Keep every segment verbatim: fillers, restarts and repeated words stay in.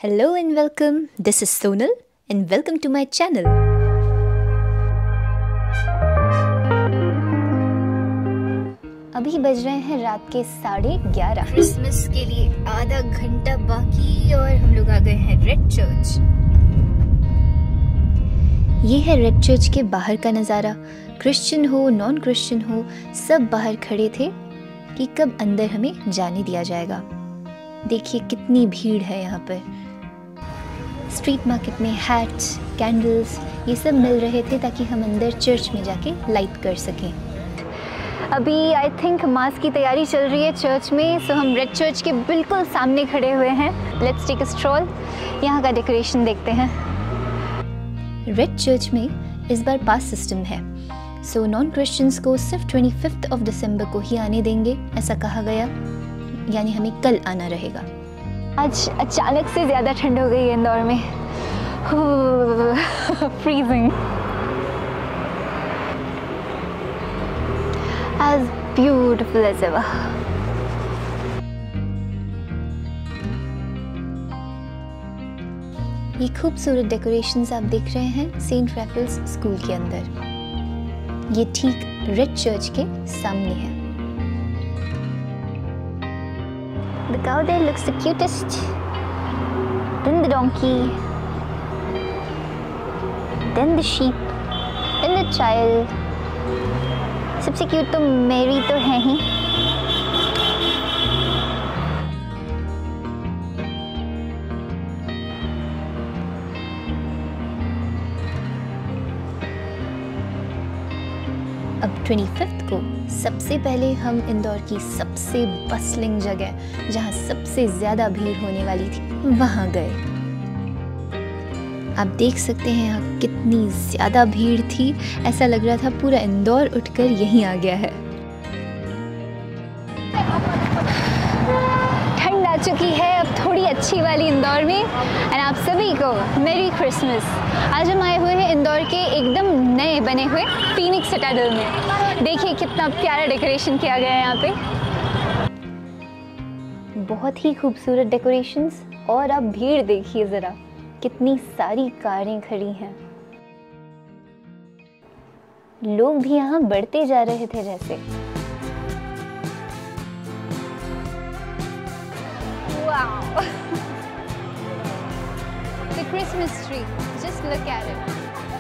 Hello and welcome. This is Sonal and welcome to my channel. अभी बज रहे हैं रात के साढ़े ग्यारह। क्रिसमस के लिए आधा घंटा बाकी और हम लोग आ गए हैं रेड चर्च। ये है रेड चर्च के बाहर का नज़ारा। क्रिश्चियन हो नॉन क्रिश्चियन हो सब बाहर खड़े थे कि कब अंदर हमें जाने दिया जाएगा। देखिए कितनी भीड़ है यहाँ पर। स्ट्रीट मार्केट में हैट्स, कैंडल्स ये सब मिल रहे थे ताकि हम अंदर चर्च में जाके लाइट कर सकें। अभी आई थिंक मास की तैयारी चल रही है चर्च में, सो हम रेड चर्च के बिल्कुल सामने खड़े हुए हैं। Let's take a stroll. यहाँ का डेकोरेशन देखते हैं। रेड चर्च में इस बार पास सिस्टम है, सो नॉन क्रिश्चियंस को सिर्फ पच्चीस ऑफ दिसंबर को ही आने देंगे, ऐसा कहा गया। यानी हमें कल आना रहेगा। आज अचानक से ज़्यादा ठंड हो गई है इंदौर में। Freezing. As beautiful as ever. ये खूबसूरत डेकोरेशंस आप देख रहे हैं सेंट रैफल्स स्कूल के अंदर। ये ठीक रेड चर्च के सामने है। The cow there looks the cutest. Then the donkey. Then the sheep. Then the child. सबसे क्यूट तो मेरी तो है ही। अब पच्चीस को सबसे पहले हम इंदौर की सबसे बस्लिंग जगह जहाँ सबसे ज़्यादा भीड़ होने वाली थी वहाँ गए। आप देख सकते हैं यहाँ कितनी ज़्यादा भीड़ थी। ऐसा लग रहा था पूरा इंदौर उठकर यहीं आ गया है। ठंड आ चुकी है अब थोड़ी अच्छी वाली इंदौर में। एंड आप सभी को मेरी क्रिसमस। आज हम आए हुए हैं इंदौर के एकदम नए बने हुए फीनिक्स सिटाडेल में। देखिए कितना प्यारा डेकोरेशन किया गया है यहाँ पे। बहुत ही खूबसूरत डेकोरेशंस। और आप भीड़ देखिए ज़रा, कितनी सारी कारें खड़ी हैं। लोग भी यहाँ बढ़ते जा रहे थे जैसे। Wow! The Christmas tree. Just look at it.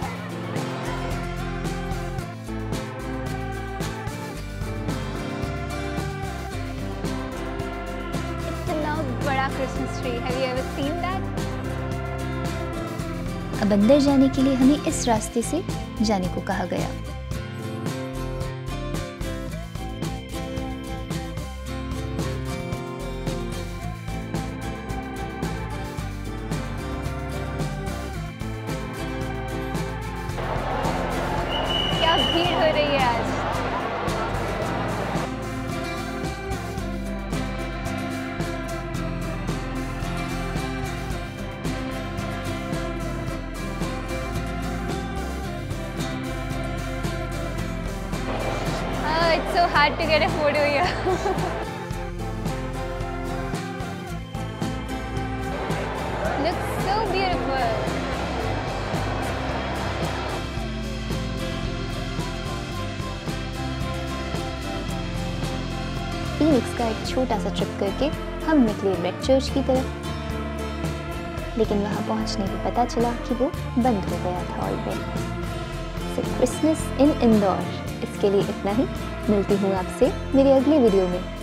इतना बड़ा Christmas tree. Have you ever seen that? अब अंदर जाने के लिए हमें इस रास्ते से जाने को कहा गया। क्या भीड़ हो रही है आज। It's so hard to get a photo here. Looks so beautiful. Phoenix का एक छोटा सा ट्रिप करके हम निकले रेड चर्च की तरफ, लेकिन वहां पहुंचने पे पता चला कि वो बंद हो गया था already. So Christmas in Indore इसके लिए इतना ही। मिलती हूँ आपसे मेरी अगली वीडियो में।